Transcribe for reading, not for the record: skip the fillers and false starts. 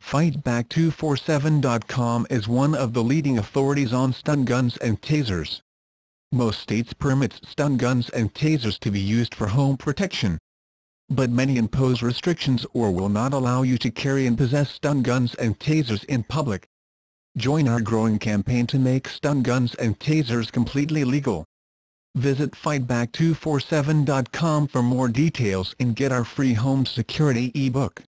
Fightback247.com is one of the leading authorities on stun guns and tasers. Most states permit stun guns and tasers to be used for home protection. But many impose restrictions or will not allow you to carry and possess stun guns and tasers in public. Join our growing campaign to make stun guns and tasers completely legal. Visit Fightback247.com for more details and get our free home security ebook.